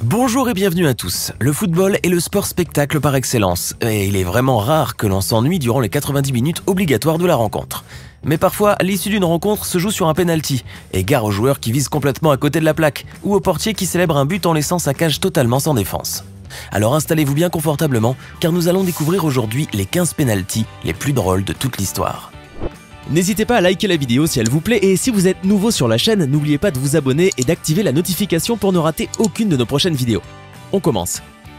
Bonjour et bienvenue à tous. Le football est le sport spectacle par excellence et il est vraiment rare que l'on s'ennuie durant les 90 minutes obligatoires de la rencontre. Mais parfois, l'issue d'une rencontre se joue sur un penalty et gare aux joueurs qui visent complètement à côté de la plaque ou au portier qui célèbre un but en laissant sa cage totalement sans défense. Alors installez-vous bien confortablement car nous allons découvrir aujourd'hui les 15 penaltys les plus drôles de toute l'histoire. N'hésitez pas à liker la vidéo si elle vous plaît et si vous êtes nouveau sur la chaîne, n'oubliez pas de vous abonner et d'activer la notification pour ne rater aucune de nos prochaines vidéos. On commence.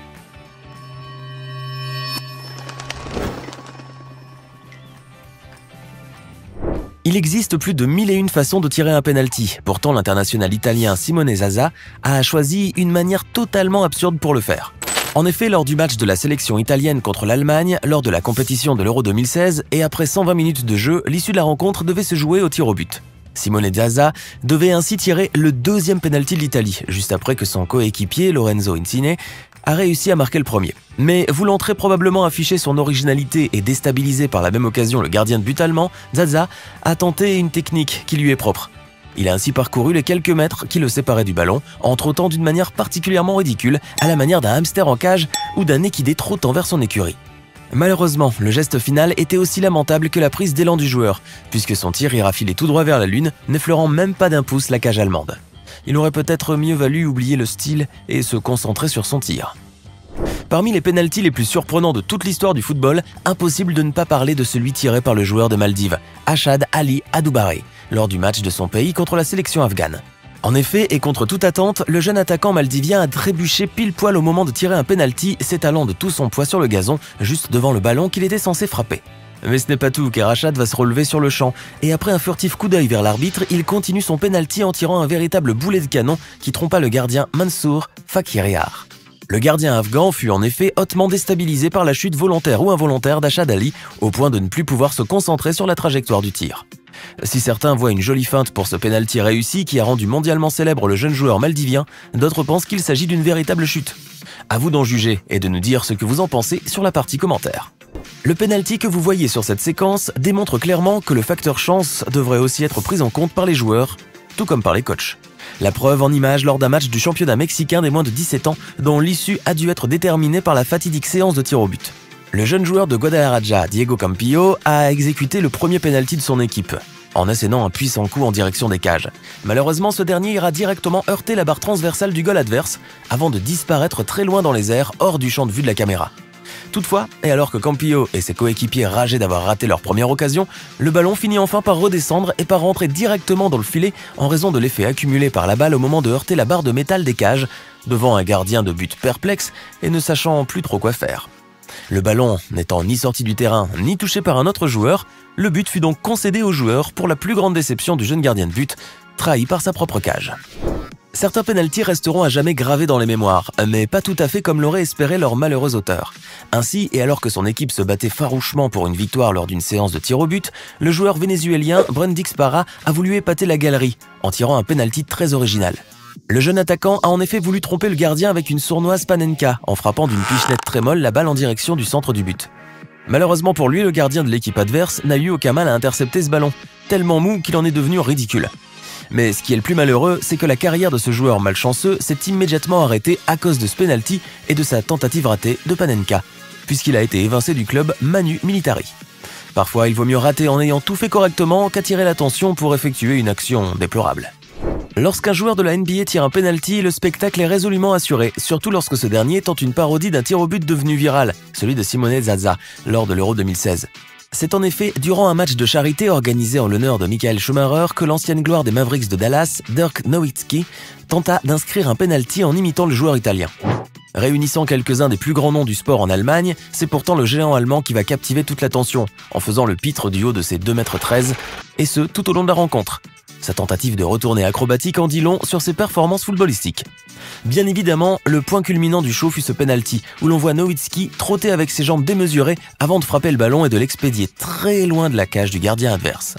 Il existe plus de 1001 façons de tirer un penalty. Pourtant, l'international italien Simone Zaza a choisi une manière totalement absurde pour le faire. En effet, lors du match de la sélection italienne contre l'Allemagne, lors de la compétition de l'Euro 2016 et après 120 minutes de jeu, l'issue de la rencontre devait se jouer au tir au but. Simone Zaza devait ainsi tirer le deuxième penalty de l'Italie, juste après que son coéquipier Lorenzo Insigne a réussi à marquer le premier. Mais voulant très probablement afficher son originalité et déstabiliser par la même occasion le gardien de but allemand, Zaza a tenté une technique qui lui est propre. Il a ainsi parcouru les quelques mètres qui le séparaient du ballon en trottant d'une manière particulièrement ridicule, à la manière d'un hamster en cage ou d'un équidé trottant vers son écurie. Malheureusement, le geste final était aussi lamentable que la prise d'élan du joueur, puisque son tir ira filer tout droit vers la lune, n'effleurant même pas d'un pouce la cage allemande. Il aurait peut-être mieux valu oublier le style et se concentrer sur son tir. Parmi les pénaltys les plus surprenants de toute l'histoire du football, impossible de ne pas parler de celui tiré par le joueur de Maldives, Ashad Ali Adoubaré, lors du match de son pays contre la sélection afghane. En effet, et contre toute attente, le jeune attaquant maldivien a trébuché pile poil au moment de tirer un pénalty, s'étalant de tout son poids sur le gazon, juste devant le ballon qu'il était censé frapper. Mais ce n'est pas tout, car Ashad va se relever sur le champ, et après un furtif coup d'œil vers l'arbitre, il continue son pénalty en tirant un véritable boulet de canon qui trompa le gardien Mansour Fakiriar. Le gardien afghan fut en effet hautement déstabilisé par la chute volontaire ou involontaire d'Ashad Ali, au point de ne plus pouvoir se concentrer sur la trajectoire du tir. Si certains voient une jolie feinte pour ce pénalty réussi qui a rendu mondialement célèbre le jeune joueur maldivien, d'autres pensent qu'il s'agit d'une véritable chute. À vous d'en juger et de nous dire ce que vous en pensez sur la partie commentaire. Le pénalty que vous voyez sur cette séquence démontre clairement que le facteur chance devrait aussi être pris en compte par les joueurs, tout comme par les coachs. La preuve en image lors d'un match du championnat mexicain des moins de 17 ans dont l'issue a dû être déterminée par la fatidique séance de tir au but. Le jeune joueur de Guadalajara, Diego Campillo, a exécuté le premier pénalty de son équipe, en assénant un puissant coup en direction des cages. Malheureusement, ce dernier ira directement heurter la barre transversale du goal adverse avant de disparaître très loin dans les airs, hors du champ de vue de la caméra. Toutefois, et alors que Campillo et ses coéquipiers rageaient d'avoir raté leur première occasion, le ballon finit enfin par redescendre et par rentrer directement dans le filet en raison de l'effet accumulé par la balle au moment de heurter la barre de métal des cages, devant un gardien de but perplexe et ne sachant plus trop quoi faire. Le ballon n'étant ni sorti du terrain ni touché par un autre joueur, le but fut donc concédé au joueur pour la plus grande déception du jeune gardien de but, trahi par sa propre cage. Certains pénaltys resteront à jamais gravés dans les mémoires, mais pas tout à fait comme l'aurait espéré leur malheureux auteur. Ainsi, et alors que son équipe se battait farouchement pour une victoire lors d'une séance de tir au but, le joueur vénézuélien Brendix Parra a voulu épater la galerie en tirant un pénalty très original. Le jeune attaquant a en effet voulu tromper le gardien avec une sournoise panenka en frappant d'une pichenette très molle la balle en direction du centre du but. Malheureusement pour lui, le gardien de l'équipe adverse n'a eu aucun mal à intercepter ce ballon, tellement mou qu'il en est devenu ridicule. Mais ce qui est le plus malheureux, c'est que la carrière de ce joueur malchanceux s'est immédiatement arrêtée à cause de ce penalty et de sa tentative ratée de panenka, puisqu'il a été évincé du club Manu Militari. Parfois, il vaut mieux rater en ayant tout fait correctement qu'attirer l'attention pour effectuer une action déplorable. Lorsqu'un joueur de la NBA tire un penalty, le spectacle est résolument assuré, surtout lorsque ce dernier tente une parodie d'un tir au but devenu viral, celui de Simone Zaza, lors de l'Euro 2016. C'est en effet durant un match de charité organisé en l'honneur de Michael Schumacher que l'ancienne gloire des Mavericks de Dallas, Dirk Nowitzki, tenta d'inscrire un penalty en imitant le joueur italien. Réunissant quelques-uns des plus grands noms du sport en Allemagne, c'est pourtant le géant allemand qui va captiver toute l'attention, en faisant le pitre du haut de ses 2,13 m, et ce tout au long de la rencontre. Sa tentative de retourner acrobatique en dit long sur ses performances footballistiques. Bien évidemment, le point culminant du show fut ce penalty, où l'on voit Nowitzki trotter avec ses jambes démesurées avant de frapper le ballon et de l'expédier très loin de la cage du gardien adverse.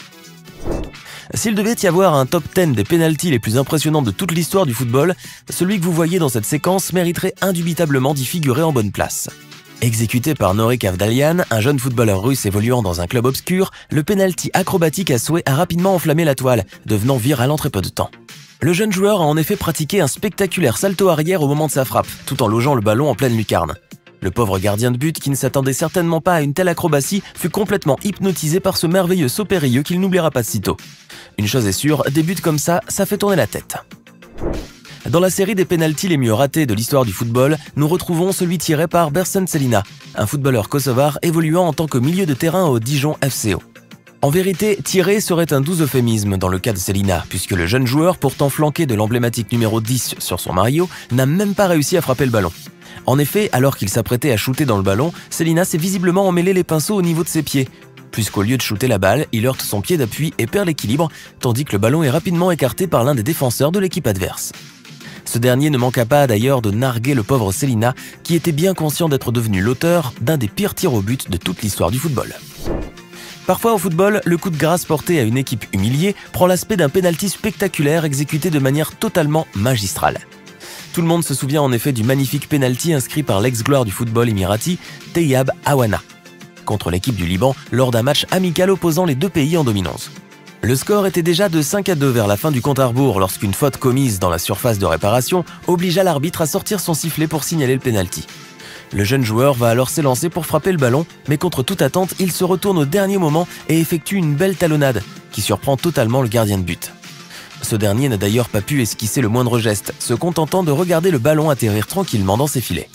S'il devait y avoir un top 10 des pénaltys les plus impressionnants de toute l'histoire du football, celui que vous voyez dans cette séquence mériterait indubitablement d'y figurer en bonne place. Exécuté par Norik Avdalian, un jeune footballeur russe évoluant dans un club obscur, le penalty acrobatique à souhait a rapidement enflammé la toile, devenant viral en très peu de temps. Le jeune joueur a en effet pratiqué un spectaculaire salto arrière au moment de sa frappe, tout en logeant le ballon en pleine lucarne. Le pauvre gardien de but, qui ne s'attendait certainement pas à une telle acrobatie, fut complètement hypnotisé par ce merveilleux saut périlleux qu'il n'oubliera pas de sitôt. Une chose est sûre, des buts comme ça fait tourner la tête. Dans la série des pénaltys les mieux ratés de l'histoire du football, nous retrouvons celui tiré par Bersen Celina, un footballeur kosovar évoluant en tant que milieu de terrain au Dijon FCO. En vérité, tirer serait un doux euphémisme dans le cas de Celina, puisque le jeune joueur, pourtant flanqué de l'emblématique numéro 10 sur son maillot, n'a même pas réussi à frapper le ballon. En effet, alors qu'il s'apprêtait à shooter dans le ballon, Celina s'est visiblement emmêlé les pinceaux au niveau de ses pieds, puisqu'au lieu de shooter la balle, il heurte son pied d'appui et perd l'équilibre, tandis que le ballon est rapidement écarté par l'un des défenseurs de l'équipe adverse. Ce dernier ne manqua pas d'ailleurs de narguer le pauvre Celina, qui était bien conscient d'être devenu l'auteur d'un des pires tirs au but de toute l'histoire du football. Parfois au football, le coup de grâce porté à une équipe humiliée prend l'aspect d'un pénalty spectaculaire exécuté de manière totalement magistrale. Tout le monde se souvient en effet du magnifique pénalty inscrit par l'ex-gloire du football émirati, Tayeb Awana, contre l'équipe du Liban lors d'un match amical opposant les deux pays en 2011. Le score était déjà de 5-2 vers la fin du compte à rebours lorsqu'une faute commise dans la surface de réparation obligea l'arbitre à sortir son sifflet pour signaler le pénalty. Le jeune joueur va alors s'élancer pour frapper le ballon, mais contre toute attente, il se retourne au dernier moment et effectue une belle talonnade qui surprend totalement le gardien de but. Ce dernier n'a d'ailleurs pas pu esquisser le moindre geste, se contentant de regarder le ballon atterrir tranquillement dans ses filets.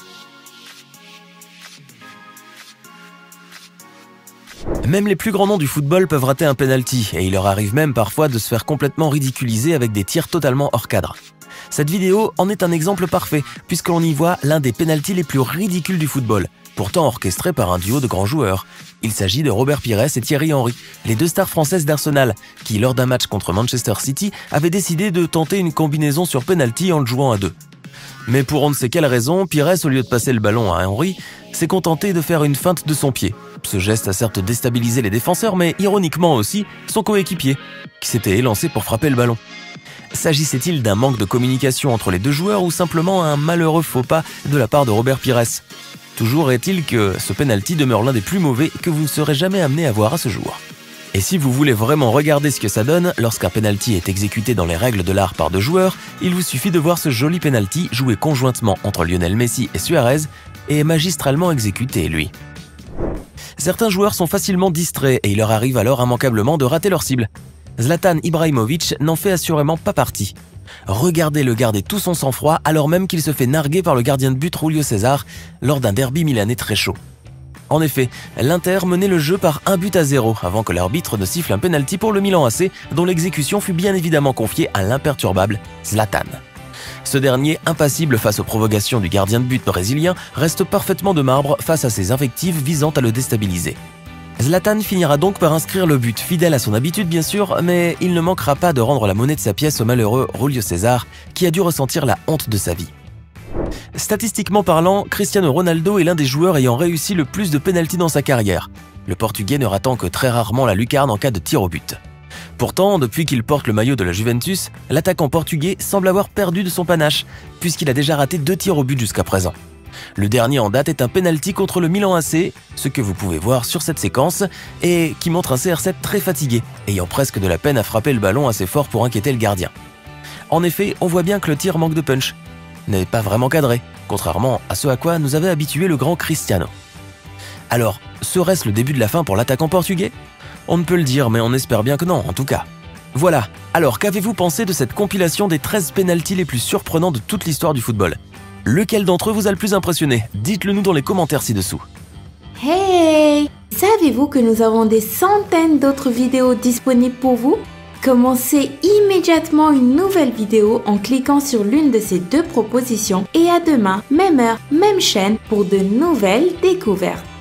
Même les plus grands noms du football peuvent rater un penalty, et il leur arrive même parfois de se faire complètement ridiculiser avec des tirs totalement hors cadre. Cette vidéo en est un exemple parfait, puisque l'on y voit l'un des pénaltys les plus ridicules du football, pourtant orchestré par un duo de grands joueurs. Il s'agit de Robert Pires et Thierry Henry, les deux stars françaises d'Arsenal, qui lors d'un match contre Manchester City avaient décidé de tenter une combinaison sur penalty en le jouant à deux. Mais pour on ne sait quelle raison, Pires, au lieu de passer le ballon à Henry, s'est contenté de faire une feinte de son pied. Ce geste a certes déstabilisé les défenseurs, mais ironiquement aussi son coéquipier, qui s'était élancé pour frapper le ballon. S'agissait-il d'un manque de communication entre les deux joueurs ou simplement un malheureux faux pas de la part de Robert Pires? Toujours est-il que ce penalty demeure l'un des plus mauvais que vous ne serez jamais amené à voir à ce jour. Et si vous voulez vraiment regarder ce que ça donne lorsqu'un penalty est exécuté dans les règles de l'art par deux joueurs, il vous suffit de voir ce joli penalty joué conjointement entre Lionel Messi et Suarez et magistralement exécuté, lui. Certains joueurs sont facilement distraits et il leur arrive alors immanquablement de rater leur cible. Zlatan Ibrahimović n'en fait assurément pas partie. Regardez-le garder tout son sang-froid alors même qu'il se fait narguer par le gardien de but Julio César lors d'un derby milanais très chaud. En effet, l'Inter menait le jeu par 1-0 avant que l'arbitre ne siffle un penalty pour le Milan AC dont l'exécution fut bien évidemment confiée à l'imperturbable Zlatan. Ce dernier, impassible face aux provocations du gardien de but brésilien, reste parfaitement de marbre face à ses invectives visant à le déstabiliser. Zlatan finira donc par inscrire le but, fidèle à son habitude bien sûr, mais il ne manquera pas de rendre la monnaie de sa pièce au malheureux Julio César, qui a dû ressentir la honte de sa vie. Statistiquement parlant, Cristiano Ronaldo est l'un des joueurs ayant réussi le plus de pénaltys dans sa carrière, le Portugais ne ratant que très rarement la lucarne en cas de tir au but. Pourtant, depuis qu'il porte le maillot de la Juventus, l'attaquant portugais semble avoir perdu de son panache, puisqu'il a déjà raté 2 tirs au but jusqu'à présent. Le dernier en date est un penalty contre le Milan AC, ce que vous pouvez voir sur cette séquence, et qui montre un CR7 très fatigué, ayant presque de la peine à frapper le ballon assez fort pour inquiéter le gardien. En effet, on voit bien que le tir manque de punch, n'est pas vraiment cadré, contrairement à ce à quoi nous avait habitué le grand Cristiano. Alors, serait-ce le début de la fin pour l'attaquant portugais? On ne peut le dire, mais on espère bien que non, en tout cas. Voilà, alors qu'avez-vous pensé de cette compilation des 13 pénaltys les plus surprenants de toute l'histoire du football? Lequel d'entre eux vous a le plus impressionné? Dites-le nous dans les commentaires ci-dessous. Hey! Savez-vous que nous avons des centaines d'autres vidéos disponibles pour vous? Commencez immédiatement une nouvelle vidéo en cliquant sur l'une de ces deux propositions et à demain, même heure, même chaîne pour de nouvelles découvertes.